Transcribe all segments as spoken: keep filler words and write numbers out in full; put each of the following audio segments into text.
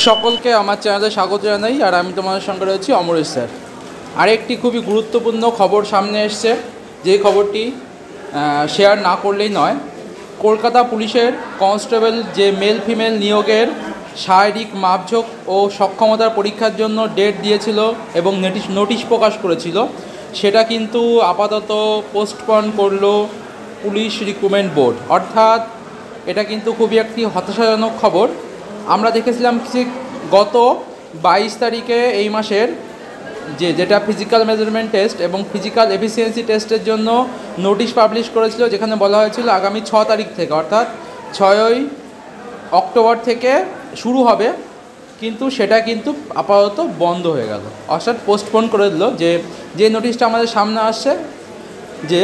সকলকে আমার চ্যানেলে স্বাগত জানাই। আর আমি তোমাদের সঙ্গে রয়েছি অমরেশ স্যার। আরেকটি খুবই গুরুত্বপূর্ণ খবর সামনে এসছে, যে খবরটি শেয়ার না করলেই নয়। কলকাতা পুলিশের কনস্টেবল যে মেল ফিমেল নিয়োগের শারীরিক মাপঝোঁক ও সক্ষমতার পরীক্ষার জন্য ডেট দিয়েছিল এবং নোটিশ নোটিশ প্রকাশ করেছিল, সেটা কিন্তু আপাতত পোস্টপন করলো পুলিশ রিক্রুটমেন্ট বোর্ড। অর্থাৎ এটা কিন্তু খুবই একটি হতাশাজনক খবর। আমরা দেখেছিলাম যে গত বাইশ তারিখে এই মাসের যে যেটা ফিজিক্যাল মেজারমেন্ট টেস্ট এবং ফিজিক্যাল এফিসিয়েন্সি টেস্টের জন্য নোটিশ পাবলিশ করেছিল, যেখানে বলা হয়েছিল আগামী ছ তারিখ থেকে অর্থাৎ ছয়ই অক্টোবর থেকে শুরু হবে, কিন্তু সেটা কিন্তু আপাতত বন্ধ হয়ে গেল, অর্থাৎ পোস্টপোন করে দিল। যে যে নোটিশটা আমাদের সামনে আসছে, যে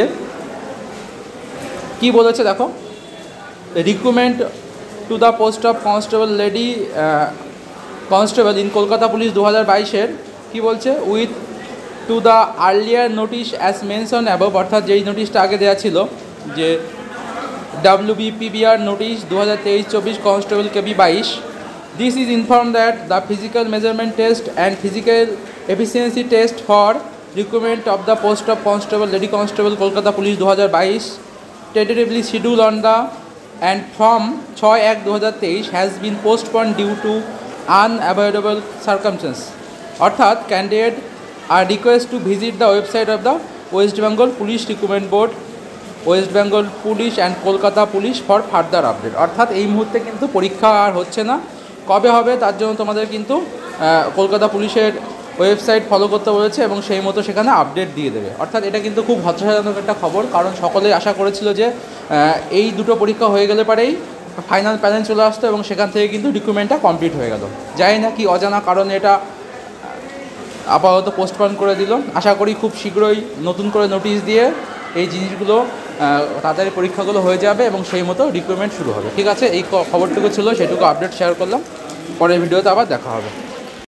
কি বলেছে দেখো, recruitment to the post of constable lady constable in Kolkata police দু হাজার বাইশের কী বলছে, with to the earlier notice as mention above, অর্থাৎ যেই নোটিশটা আগে দেওয়া ছিল, যে ডাব্লিউবিপিবিআর নোটিশ দু হাজার তেইশ চব্বিশ কনস্টেবল কেবি বাইশ, this is inform that the physical measurement test and physical efficiency test for recruitment of the post of constable lady constable Kolkata police দু হাজার বাইশ tentatively scheduled on the and from ছয় এক দু হাজার তেইশ has been postponed due to unavoidable circumstances. অর্থাৎ candidate আর request to visit the website of the West Bengal police recruitment board, West Bengal police and Kolkata police for further update. অর্থাৎ এই মুহূর্তে কিন্তু পরীক্ষা আর হচ্ছে না, কবে হবে তার জন্য তোমাদের কিন্তু কলকাতা পুলিশের ওয়েবসাইট ফলো করতে বলেছে এবং সেই মতো সেখানে আপডেট দিয়ে দেবে। অর্থাৎ এটা কিন্তু খুব হতাশাজনক একটা খবর, কারণ সকলেই আশা করেছিল যে এই দুটো পরীক্ষা হয়ে গেলে পরেই ফাইনাল প্যানেল চলে আসতো এবং সেখান থেকে কিন্তু রিক্রুটমেন্টটা কমপ্লিট হয়ে গেল। জানি না কি অজানা কারণে এটা আপাতত পোস্টপন করে দিল। আশা করি খুব শীঘ্রই নতুন করে নোটিশ দিয়ে এই জিনিসগুলো তাড়াতাড়ি পরীক্ষাগুলো হয়ে যাবে এবং সেই মতো রিক্রুটমেন্ট শুরু হবে। ঠিক আছে, এই খবরটুকু ছিল, সেটুকু আপডেট শেয়ার করলাম। পরের ভিডিওতে আবার দেখা হবে।